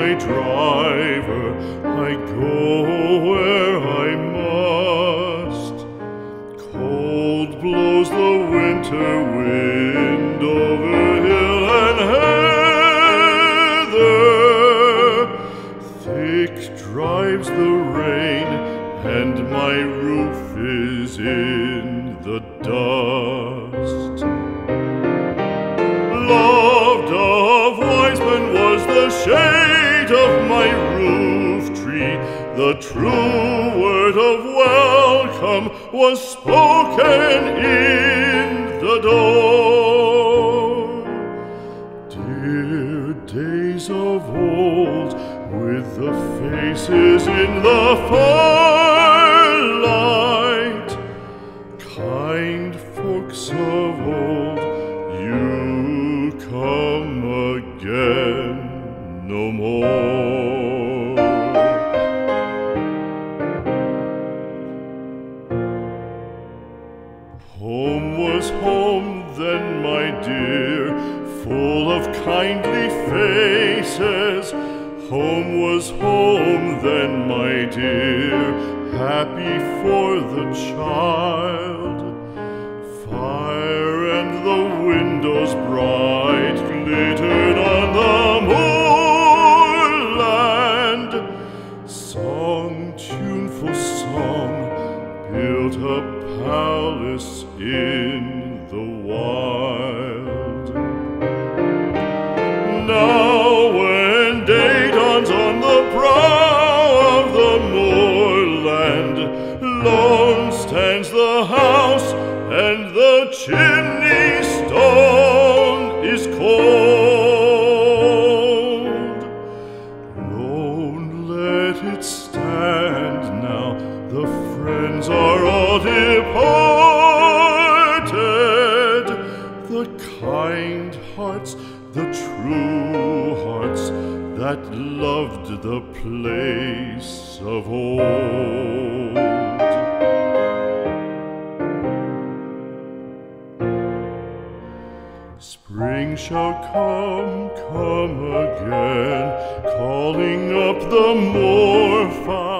my driver, I go where I must. Cold blows the winter wind over hill and heather. Thick drives the rain, and my roof is in the dust. Loved of wise men was the shade of my roof tree. The true word of welcome was spoken in the door. Dear days of old, with the faces in the firelight, kind folks of old, you come again no more. Home was home then, my dear, full of kindly faces. Home was home then, my dear, happy for the child. Fire and the windows bright glittered on the moorland. Song, tuneful song, built a palace in the wild. Now when day dawns on the brow of the moorland, lone stands the house, and the chimney stone is cold. Lone, let it stand now, the friends are all departed. The kind hearts, the true hearts, that loved the place of old. Spring shall come again, calling up the moorfowl.